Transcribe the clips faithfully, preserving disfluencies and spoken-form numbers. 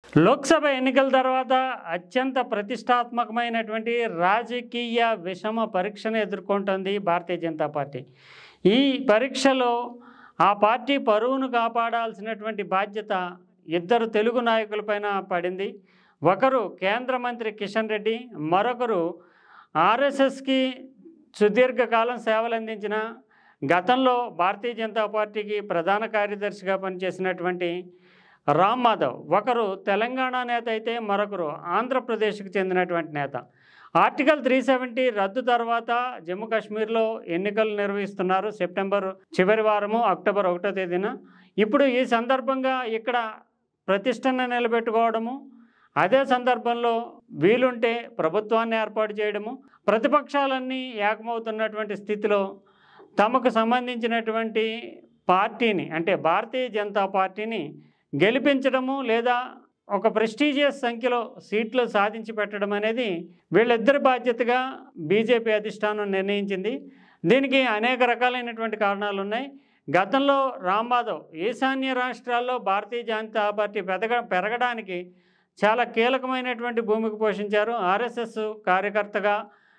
లోక్సభ ఎన్నికల తర్వాత అత్యంత ప్రతిష్టాత్మకమైనటువంటి రాజకీయ విషమ పరీక్షను ఎదుర్కొంటోంది భారతీయ జనతా పార్టీ. ఈ పరీక్షలో ఆ పార్టీ పరువును కాపాడాల్సినటువంటి బాధ్యత ఇద్దరు తెలుగు నాయకులపైన పడింది. ఒకరు కేంద్ర మంత్రి కిషన్ రెడ్డి, మరొకరు ఆర్ఎస్ఎస్కి సుదీర్ఘకాలం సేవలు అందించిన గతంలో భారతీయ జనతా పార్టీకి ప్రధాన కార్యదర్శిగా పనిచేసినటువంటి రామ్ మాధవ్. ఒకరు తెలంగాణ నేత అయితే మరొకరు ఆంధ్రప్రదేశ్కి చెందినటువంటి నేత. ఆర్టికల్ త్రీ సెవెంటీ రద్దు తర్వాత జమ్మూ కాశ్మీర్లో ఎన్నికలు నిర్వహిస్తున్నారు సెప్టెంబర్ చివరి వారము అక్టోబర్ ఒకటో తేదీన. ఇప్పుడు ఈ సందర్భంగా ఇక్కడ ప్రతిష్టను నిలబెట్టుకోవడము, అదే సందర్భంలో వీలుంటే ప్రభుత్వాన్ని ఏర్పాటు చేయడము, ప్రతిపక్షాలన్నీ ఏకమవుతున్నటువంటి స్థితిలో తమకు సంబంధించినటువంటి పార్టీని అంటే భారతీయ జనతా పార్టీని గెలిపించడము లేదా ఒక ప్రెస్టీజియస్ సంఖ్యలో సీట్లు సాధించి పెట్టడం అనేది వీళ్ళిద్దరి బాధ్యతగా బీజేపీ అధిష్టానం నిర్ణయించింది. దీనికి అనేక రకాలైనటువంటి కారణాలు ఉన్నాయి. గతంలో రామ్ మాధవ్ ఈశాన్య రాష్ట్రాల్లో భారతీయ జనతా పార్టీ పెరగ పెరగడానికి చాలా కీలకమైనటువంటి భూమిక పోషించారు. ఆర్ఎస్ఎస్ కార్యకర్తగా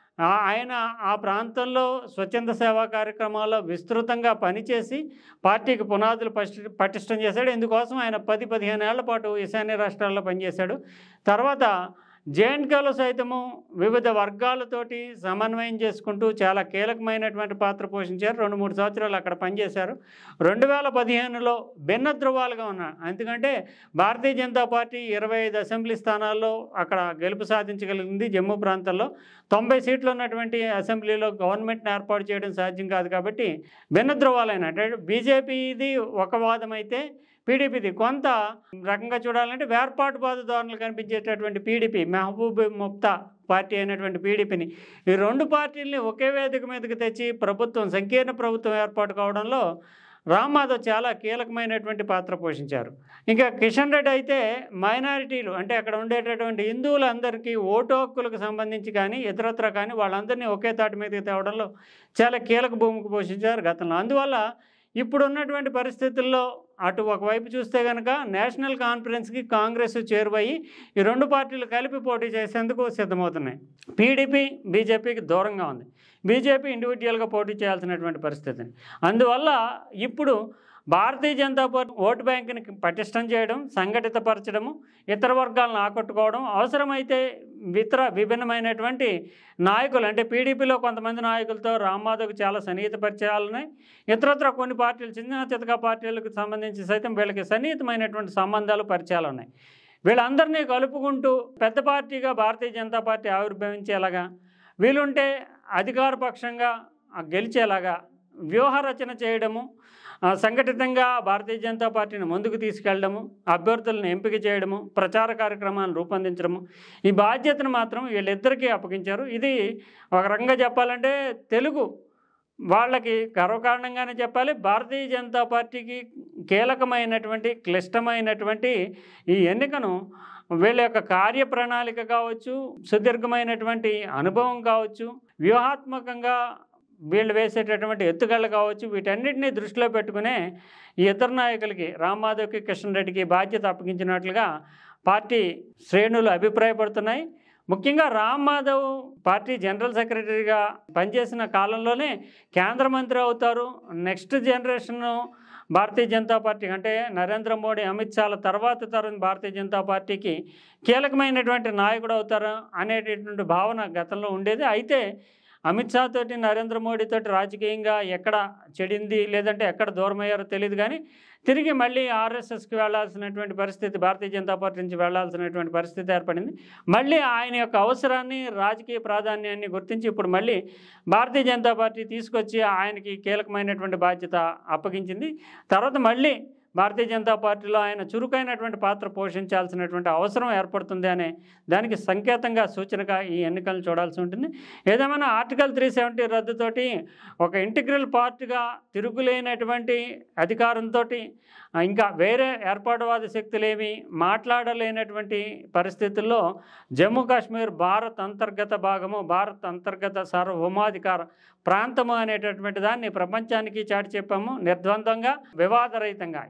ఆయన ఆ ప్రాంతంలో స్వచ్ఛంద సేవా కార్యక్రమాల్లో విస్తృతంగా పనిచేసి పార్టీకి పునాదులు పటి పటిష్టం చేశాడు. ఇందుకోసం ఆయన పది పదిహేను ఏళ్ల పాటు ఈశాన్య రాష్ట్రాల్లో పనిచేశాడు. తర్వాత జేఎండ్కేలో సైతము వివిధ వర్గాలతోటి సమన్వయం చేసుకుంటూ చాలా కీలకమైనటువంటి పాత్ర పోషించారు. రెండు మూడు సంవత్సరాలు అక్కడ పనిచేశారు. రెండు వేల పదిహేనులో భిన్న ధృవాలుగా ఉన్నారు. ఎందుకంటే భారతీయ జనతా పార్టీ ఇరవై ఐదు అసెంబ్లీ స్థానాల్లో అక్కడ గెలుపు సాధించగలిగింది. జమ్మూ ప్రాంతంలో తొంభై సీట్లు ఉన్నటువంటి అసెంబ్లీలో గవర్నమెంట్ని ఏర్పాటు చేయడం సాధ్యం కాదు. కాబట్టి భిన్న ధృవాలైన అంటే బీజేపీది ఒక వాదం అయితే పీడీపీది కొంత రకంగా చూడాలంటే వేర్పాటువాద ధోరణులు కనిపించేటటువంటి పీడీపీ, మెహబూబ్ ముఫ్తా పార్టీ అయినటువంటి పీడీపీని, ఈ రెండు పార్టీలని ఒకే వేదిక మీదకి తెచ్చి ప్రభుత్వం సంకీర్ణ ప్రభుత్వం ఏర్పాటు కావడంలో రామ్ మాధవ్ చాలా కీలకమైనటువంటి పాత్ర పోషించారు. ఇంకా కిషన్ రెడ్డి అయితే మైనారిటీలు అంటే అక్కడ ఉండేటటువంటి హిందువులందరికీ ఓటు హక్కులకు సంబంధించి కానీ ఇతరత్ర కానీ వాళ్ళందరినీ ఒకే తాటి మీదకి తేవడంలో చాలా కీలక భూమికి పోషించారు గతంలో. అందువల్ల ఇప్పుడున్నటువంటి పరిస్థితుల్లో అటు ఒకవైపు చూస్తే కనుక నేషనల్ కాన్ఫరెన్స్కి కాంగ్రెస్ చేరువయ్యి ఈ రెండు పార్టీలు కలిపి పోటీ చేసేందుకు సిద్ధమవుతున్నాయి. పీడీపీ బీజేపీకి దూరంగా ఉంది. బీజేపీ ఇండివిజువల్గా పోటీ చేయాల్సినటువంటి పరిస్థితి. అందువల్ల ఇప్పుడు భారతీయ జనతా పార్టీ ఓటు బ్యాంకుని పటిష్టం చేయడం, సంఘటితపరచడము, ఇతర వర్గాలను ఆకట్టుకోవడం, అవసరమైతే ఇతర విభిన్నమైనటువంటి నాయకులు అంటే పీడీపీలో కొంతమంది నాయకులతో రామ్ మాధవ్కి చాలా సన్నిహిత పరిచయాలు ఉన్నాయి. ఇతరత్ర కొన్ని పార్టీలు చిన్న చితక పార్టీలకు సంబంధించి సైతం వీళ్ళకి సన్నిహితమైనటువంటి సంబంధాలు పరిచయాలు ఉన్నాయి. వీళ్ళందరినీ కలుపుకుంటూ పెద్ద పార్టీగా భారతీయ జనతా పార్టీ ఆవిర్భవించేలాగా, వీలుంటే అధికారపక్షంగా గెలిచేలాగా వ్యూహ రచన చేయడము, సంఘటితంగా భారతీయ జనతా పార్టీని ముందుకు తీసుకెళ్లడము, అభ్యర్థులను ఎంపిక చేయడము, ప్రచార కార్యక్రమాలను రూపొందించడము, ఈ బాధ్యతను మాత్రం వీళ్ళిద్దరికీ అప్పగించారు. ఇది ఒక రకంగా చెప్పాలంటే తెలుగు వాళ్ళకి గర్వకారణంగానే చెప్పాలి. భారతీయ జనతా పార్టీకి కీలకమైనటువంటి క్లిష్టమైనటువంటి ఈ ఎన్నికను వీళ్ళ యొక్క కార్యప్రణాళిక కావచ్చు, సుదీర్ఘమైనటువంటి అనుభవం కావచ్చు, వ్యూహాత్మకంగా వీళ్ళు వేసేటటువంటి ఎత్తుగళ్ళు కావచ్చు, వీటన్నిటినీ దృష్టిలో పెట్టుకునే ఈ ఇద్దరు నాయకులకి రామ్ మాధవ్కి కిషన్ రెడ్డికి బాధ్యత అప్పగించినట్లుగా పార్టీ శ్రేణులు అభిప్రాయపడుతున్నాయి. ముఖ్యంగా రామ్ మాధవ్ పార్టీ జనరల్ సెక్రటరీగా పనిచేసిన కాలంలోనే కేంద్ర మంత్రి అవుతారు. నెక్స్ట్ జనరేషన్ భారతీయ జనతా పార్టీ అంటే నరేంద్ర మోడీ, అమిత్ షాల తర్వాత తరం భారతీయ జనతా పార్టీకి కీలకమైనటువంటి నాయకుడు అవుతారు అనేటటువంటి భావన గతంలో ఉండేది. అయితే అమిత్ షా తోటి నరేంద్ర మోడీ తోటి రాజకీయంగా ఎక్కడ చెడింది లేదంటే ఎక్కడ దూరం అయ్యారో తెలియదు. కానీ తిరిగి మళ్ళీ ఆర్ఎస్ఎస్కి వెళ్లాల్సినటువంటి పరిస్థితి, భారతీయ జనతా పార్టీ నుంచి వెళ్లాల్సినటువంటి పరిస్థితి ఏర్పడింది. మళ్ళీ ఆయన యొక్క అవసరాన్ని, రాజకీయ ప్రాధాన్యాన్ని గుర్తించి ఇప్పుడు మళ్ళీ భారతీయ జనతా పార్టీ తీసుకొచ్చి ఆయనకి కీలకమైనటువంటి బాధ్యత అప్పగించింది. తర్వాత మళ్ళీ భారతీయ జనతా పార్టీలో ఆయన చురుకైనటువంటి పాత్ర పోషించాల్సినటువంటి అవసరం ఏర్పడుతుంది అనే దానికి సంకేతంగా, సూచనగా ఈ ఎన్నికలను చూడాల్సి ఉంటుంది. ఏదేమైనా ఆర్టికల్ త్రీ సెవెంటీ రద్దుతోటి ఒక ఇంటిగ్రల్ పార్టీగా తిరుగులేనటువంటి అధికారంతో ఇంకా వేరే ఏర్పాటువాద శక్తులేమి మాట్లాడలేనటువంటి పరిస్థితుల్లో జమ్మూ కాశ్మీర్ భారత్ అంతర్గత భాగము, భారత్ అంతర్గత సార్వభౌమాధికార ప్రాంతము అనేటటువంటి దాన్ని ప్రపంచానికి చాటి చెప్పాము నిర్ద్వందంగా, వివాదరహితంగా.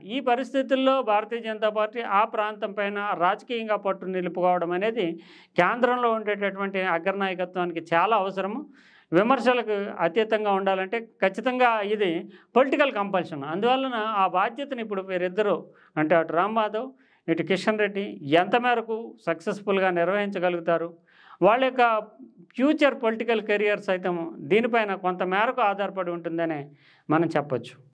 ఈ పరిస్థితుల్లో భారతీయ జనతా పార్టీ ఆ ప్రాంతం పైన రాజకీయంగా పట్టు నిలుపుకోవడం అనేది కేంద్రంలో ఉండేటటువంటి అగ్రనాయకత్వానికి చాలా అవసరము. విమర్శలకు అతీతంగా ఉండాలంటే ఖచ్చితంగా ఇది పొలిటికల్ కంపల్షన్. అందువలన ఆ బాధ్యతను ఇప్పుడు వీరిద్దరూ అంటే అటు రాంమాధవ్ ఇటు కిషన్ రెడ్డి ఎంత మేరకు సక్సెస్ఫుల్గా నిర్వహించగలుగుతారు, వాళ్ళ యొక్క ఫ్యూచర్ పొలిటికల్ కెరియర్ సైతం దీనిపైన కొంత మేరకు ఆధారపడి ఉంటుందని మనం చెప్పొచ్చు.